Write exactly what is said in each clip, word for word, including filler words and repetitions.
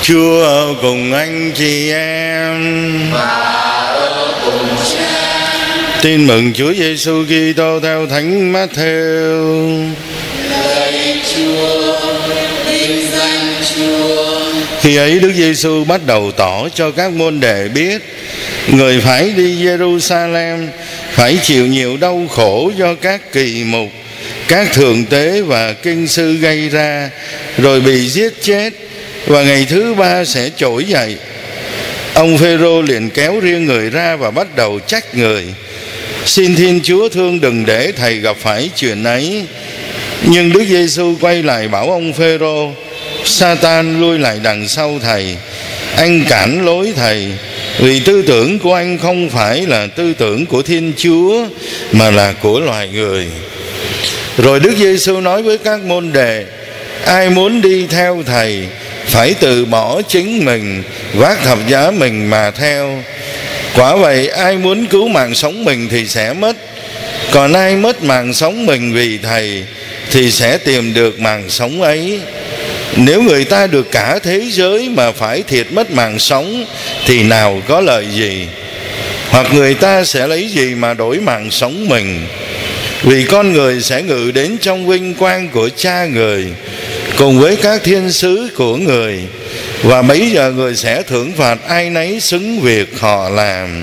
Chúa ở cùng anh chị em và ở cùng cha. Tin mừng Chúa Giêsu Kitô theo Thánh Mát-thêu. Lạy Chúa, vinh danh Chúa. Khi ấy Đức Giêsu bắt đầu tỏ cho các môn đệ biết người phải đi Giê-ru-sa-lem, phải chịu nhiều đau khổ do các kỳ mục, các thượng tế và kinh sư gây ra, rồi bị giết chết, và ngày thứ ba sẽ trỗi dậy. Ông Phêrô liền kéo riêng người ra và bắt đầu trách người: Xin Thiên Chúa thương đừng để thầy gặp phải chuyện ấy. Nhưng Đức Giêsu quay lại bảo ông Phêrô: Sa-tan lui lại đằng sau thầy, anh cản lối thầy, vì tư tưởng của anh không phải là tư tưởng của Thiên Chúa mà là của loài người. Rồi Đức Giêsu nói với các môn đệ: Ai muốn đi theo thầy phải từ bỏ chính mình, vác thập giá mình mà theo. Quả vậy, ai muốn cứu mạng sống mình thì sẽ mất, còn ai mất mạng sống mình vì thầy thì sẽ tìm được mạng sống ấy. Nếu người ta được cả thế giới mà phải thiệt mất mạng sống thì nào có lợi gì? Hoặc người ta sẽ lấy gì mà đổi mạng sống mình? Vì con người sẽ ngự đến trong vinh quang của Cha người cùng với các thiên sứ của người, và bấy giờ người sẽ thưởng phạt ai nấy xứng việc họ làm.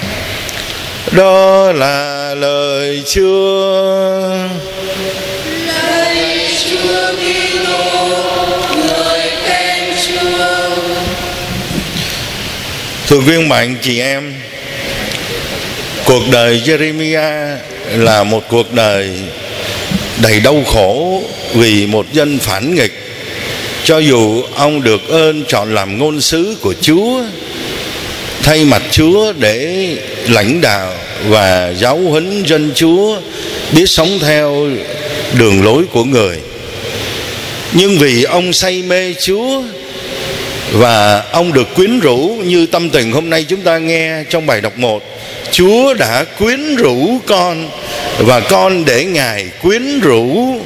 Đó là lời Chúa. Lạy Chúa Kitô, lời khen Chúa. Thưa quý ông bà anh chị em, cuộc đời Giê-rê-mi-a là một cuộc đời đầy đau khổ vì một dân phản nghịch. Cho dù ông được ơn chọn làm ngôn sứ của Chúa, thay mặt Chúa để lãnh đạo và giáo huấn dân Chúa biết sống theo đường lối của người, nhưng vì ông say mê Chúa và ông được quyến rũ, như tâm tình hôm nay chúng ta nghe trong bài đọc một: Chúa đã quyến rũ con và con để Ngài quyến rũ.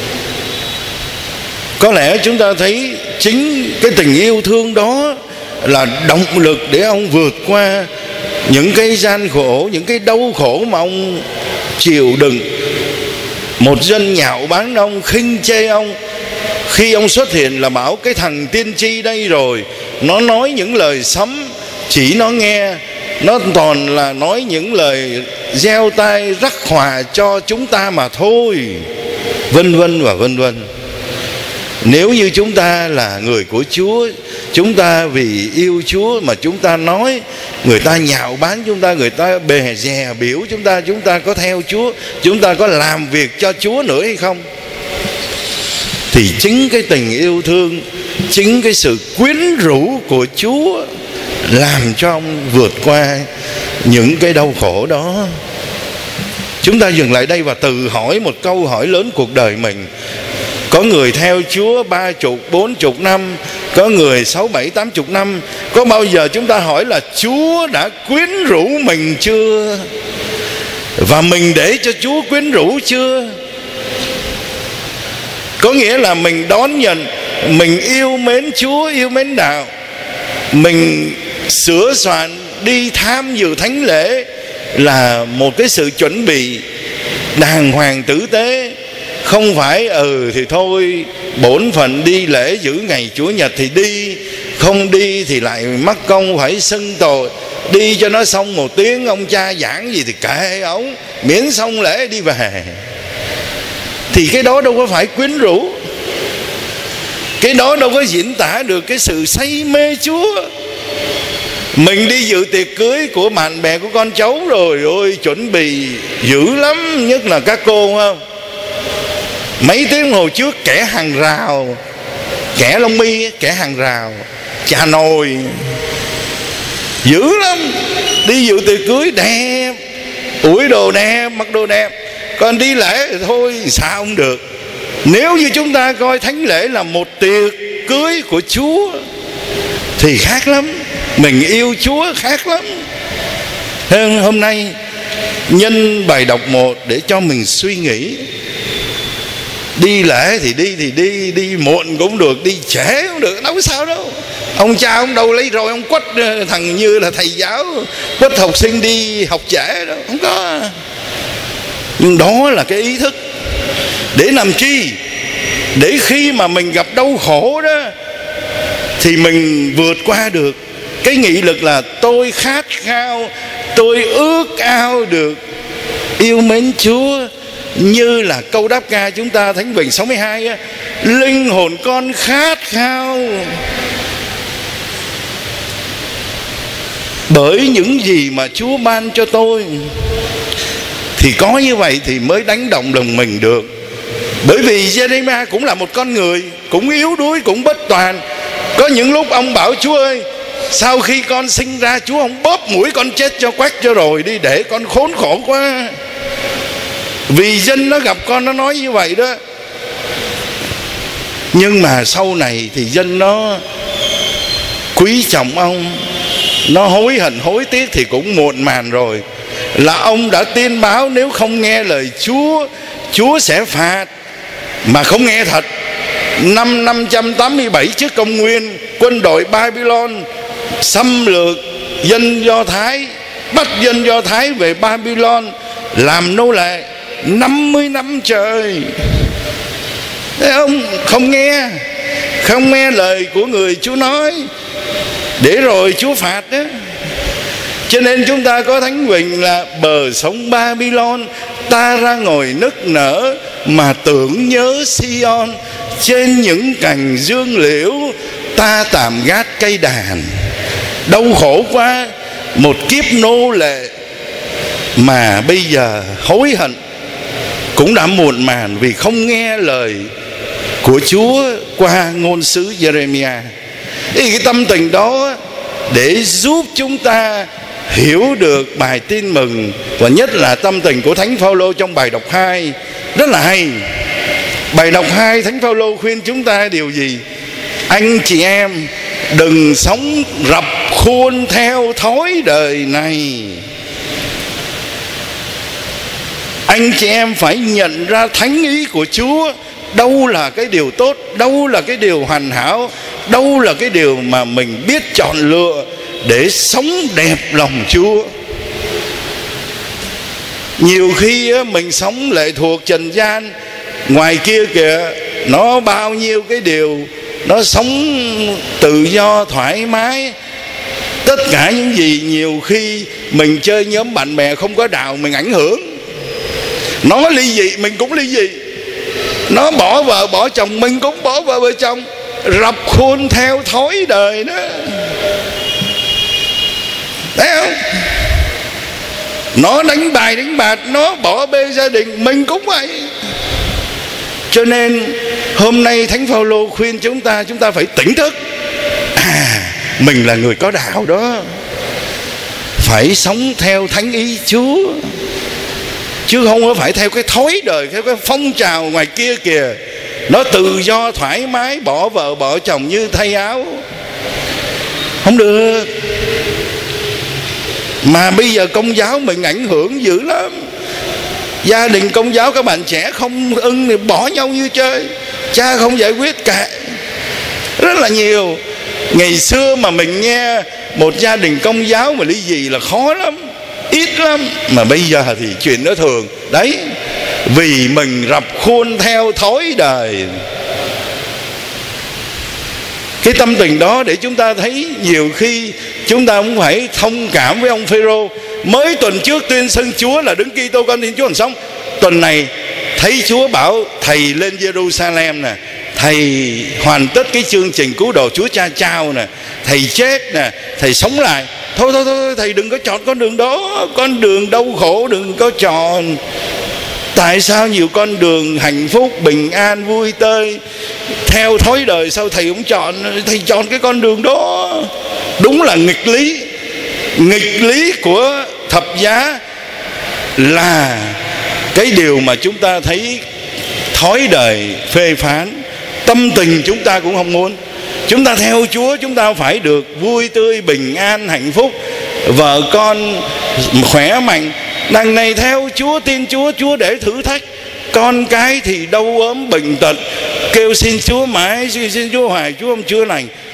Có lẽ chúng ta thấy chính cái tình yêu thương đó là động lực để ông vượt qua những cái gian khổ, những cái đau khổ mà ông chịu đựng. Một dân nhạo báng ông, khinh chê ông. Khi ông xuất hiện là bảo cái thằng tiên tri đây rồi, nó nói những lời sấm, chỉ nó nghe, nó toàn là nói những lời gieo tai rắc họa cho chúng ta mà thôi, vân vân và vân vân. Nếu như chúng ta là người của Chúa, chúng ta vì yêu Chúa mà chúng ta nói, người ta nhạo báng chúng ta, người ta bè dè biểu chúng ta, chúng ta có theo Chúa, chúng ta có làm việc cho Chúa nữa hay không? Thì chính cái tình yêu thương, chính cái sự quyến rũ của Chúa làm cho ông vượt qua những cái đau khổ đó. Chúng ta dừng lại đây và tự hỏi một câu hỏi lớn cuộc đời mình. Có người theo Chúa ba chục, bốn chục năm, có người sáu, bảy, tám chục năm. Có bao giờ chúng ta hỏi là Chúa đã quyến rũ mình chưa? Và mình để cho Chúa quyến rũ chưa? Có nghĩa là mình đón nhận, mình yêu mến Chúa, yêu mến đạo, mình sửa soạn đi tham dự thánh lễ là một cái sự chuẩn bị đàng hoàng tử tế. Không phải ừ thì thôi, bổn phận đi lễ giữ ngày Chủ nhật thì đi, không đi thì lại mắc công phải xưng tội. Đi cho nó xong một tiếng, ông cha giảng gì thì kệ ổng, miễn xong lễ đi về. Thì cái đó đâu có phải quyến rũ, cái đó đâu có diễn tả được cái sự say mê Chúa. Mình đi dự tiệc cưới của bạn bè của con cháu rồi, ôi chuẩn bị dữ lắm, nhất là các cô không? Mấy tiếng hồi trước kẻ hàng rào, kẻ lông mi, kẻ hàng rào, trà nồi, dữ lắm. Đi dự tiệc cưới đẹp, ủi đồ đẹp, mặc đồ đẹp. Còn đi lễ thì thôi sao không được. Nếu như chúng ta coi thánh lễ là một tiệc cưới của Chúa thì khác lắm. Mình yêu Chúa khác lắm. Hôm nay nhân bài đọc một để cho mình suy nghĩ. Đi lễ thì đi thì đi, đi muộn cũng được, đi trễ cũng được, đâu có sao đâu. Ông cha ông đâu lấy rồi ông quất thằng Như là thầy giáo, quất học sinh đi học trễ đó, không có. Nhưng đó là cái ý thức. Để làm chi? Để khi mà mình gặp đau khổ đó thì mình vượt qua được. Cái nghị lực là tôi khát khao, tôi ước ao được yêu mến Chúa. Như là câu đáp ca chúng ta Thánh Vịnh sáu mươi hai á, linh hồn con khát khao bởi những gì mà Chúa ban cho tôi. Thì có như vậy thì mới đánh động lòng mình được. Bởi vì Giê-rê-mi-a cũng là một con người, cũng yếu đuối, cũng bất toàn. Có những lúc ông bảo Chúa ơi, sau khi con sinh ra Chúa không bóp mũi con chết cho quách cho rồi đi, để con khốn khổ quá. Vì dân nó gặp con nó nói như vậy đó. Nhưng mà sau này thì dân nó quý trọng ông, nó hối hận hối tiếc thì cũng muộn màng rồi. Là ông đã tiên báo nếu không nghe lời Chúa, Chúa sẽ phạt. Mà không nghe thật. Năm năm trăm tám mươi bảy trước công nguyên, quân đội Babylon xâm lược dân Do Thái, bắt dân Do Thái về Babylon làm nô lệ năm mươi năm trời. Thế ông không nghe, không nghe lời của người Chúa nói, để rồi Chúa phạt đó. Cho nên chúng ta có Thánh Vịnh là bờ sông Babylon, ta ra ngồi nức nở mà tưởng nhớ Sion. Trên những cành dương liễu ta tạm gác cây đàn. Đau khổ quá, một kiếp nô lệ mà bây giờ hối hận cũng đã muộn màng vì không nghe lời của Chúa qua ngôn sứ Giê-rê-mi-a. Thì cái tâm tình đó để giúp chúng ta hiểu được bài tin mừng, và nhất là tâm tình của Thánh Phaolô trong bài đọc hai rất là hay. Bài đọc hai Thánh Phaolô khuyên chúng ta điều gì? Anh chị em đừng sống rập khuôn theo thói đời này. Anh chị em phải nhận ra thánh ý của Chúa. Đâu là cái điều tốt, đâu là cái điều hoàn hảo, đâu là cái điều mà mình biết chọn lựa để sống đẹp lòng Chúa. Nhiều khi mình sống lệ thuộc trần gian, ngoài kia kìa nó bao nhiêu cái điều, nó sống tự do thoải mái. Tất cả những gì nhiều khi mình chơi nhóm bạn bè không có đạo mình ảnh hưởng. Nó ly dị mình cũng ly dị, nó bỏ vợ bỏ chồng mình cũng bỏ vợ vợ chồng, rập khuôn theo thói đời đó. Thấy không? Nó đánh bài đánh bạc, nó bỏ bê gia đình, mình cũng vậy. Cho nên hôm nay Thánh Phaolô khuyên chúng ta, chúng ta phải tỉnh thức. À, mình là người có đạo đó, phải sống theo thánh ý Chúa, chứ không có phải theo cái thói đời, theo cái phong trào ngoài kia kìa. Nó tự do thoải mái, bỏ vợ bỏ chồng như thay áo, không được. Mà bây giờ Công giáo mình ảnh hưởng dữ lắm. Gia đình Công giáo các bạn trẻ không ưng thì bỏ nhau như chơi, cha không giải quyết cả, rất là nhiều. Ngày xưa mà mình nghe một gia đình Công giáo mà ly dị là khó lắm, ít lắm. Mà bây giờ thì chuyện đó thường. Đấy, vì mình rập khuôn theo thói đời. Cái tâm tình đó để chúng ta thấy nhiều khi chúng ta cũng phải thông cảm với ông Phêrô. Mới tuần trước tuyên xưng Chúa là Đấng Kitô con Thiên Chúa còn sống, tuần này thấy Chúa bảo thầy lên Jerusalem nè, thầy hoàn tất cái chương trình cứu độ Chúa cha trao nè, thầy chết nè, thầy sống lại. Thôi thôi thôi, thầy đừng có chọn con đường đó, con đường đau khổ đừng có chọn. Tại sao nhiều con đường hạnh phúc, bình an, vui tươi theo thói đời sao thầy cũng chọn? Thầy chọn cái con đường đó, đúng là nghịch lý. Nghịch lý của thập giá là cái điều mà chúng ta thấy thói đời phê phán. Tâm tình chúng ta cũng không muốn. Chúng ta theo Chúa, chúng ta phải được vui tươi, bình an, hạnh phúc, vợ con khỏe mạnh. Đằng này theo Chúa, tin Chúa, Chúa để thử thách. Con cái thì đau ốm bệnh tật, kêu xin Chúa mãi, xin Chúa hoài, Chúa không chữa lành.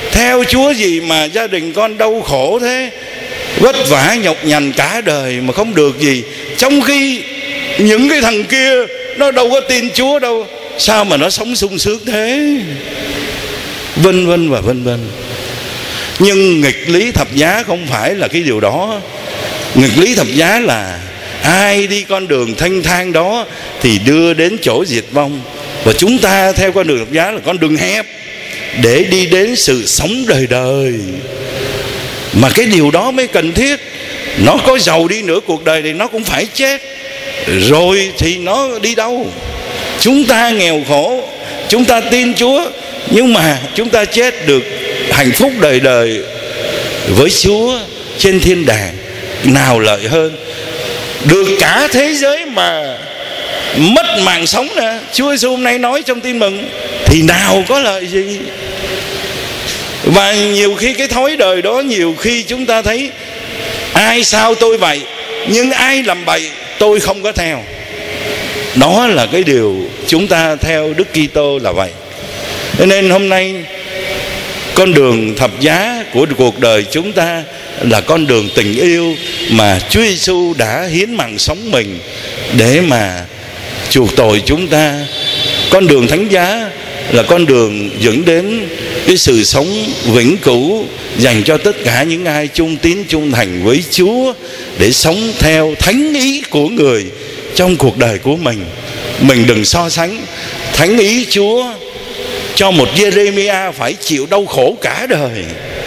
theo Chúa gì mà gia đình con đau khổ thế, vất vả nhọc nhằn cả đời mà không được gì, trong khi những cái thằng kia nó đâu có tin Chúa đâu, sao mà nó sống sung sướng thế, vân vân và vân vân. Nhưng nghịch lý thập giá không phải là cái điều đó. Nghịch lý thập giá là ai đi con đường thanh thang đó thì đưa đến chỗ diệt vong, và chúng ta theo con đường thập giá là con đường hẹp để đi đến sự sống đời đời. Mà cái điều đó mới cần thiết. Nó có giàu đi nữa, cuộc đời này nó cũng phải chết, rồi thì nó đi đâu? Chúng ta nghèo khổ, chúng ta tin Chúa, nhưng mà chúng ta chết được hạnh phúc đời đời với Chúa trên thiên đàng, nào lợi hơn? Được cả thế giới mà mất mạng sống nè, Chúa Giêsu hôm nay nói trong tin mừng, thì nào có lợi gì? Và nhiều khi cái thói đời đó, nhiều khi chúng ta thấy ai sao tôi vậy, nhưng ai làm bậy tôi không có theo. Đó là cái điều chúng ta theo Đức Kitô là vậy. Cho nên hôm nay con đường thập giá của cuộc đời chúng ta là con đường tình yêu mà Chúa Giêsu đã hiến mạng sống mình để mà chuộc tội chúng ta. Con đường thánh giá là con đường dẫn đến cái sự sống vĩnh cửu dành cho tất cả những ai trung tín trung thành với Chúa, để sống theo thánh ý của người trong cuộc đời của mình. Mình đừng so sánh thánh ý Chúa cho một Giê-rê-mi-a phải chịu đau khổ cả đời.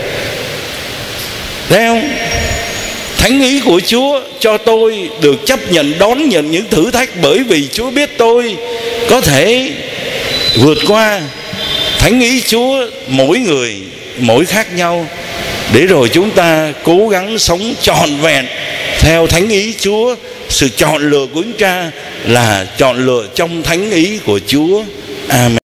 Thấy không? Thánh ý của Chúa cho tôi được chấp nhận đón nhận những thử thách, bởi vì Chúa biết tôi có thể vượt qua. Thánh ý Chúa mỗi người mỗi khác nhau, để rồi chúng ta cố gắng sống trọn vẹn theo thánh ý Chúa. Sự chọn lựa của chúng ta là chọn lựa trong thánh ý của Chúa. Amen.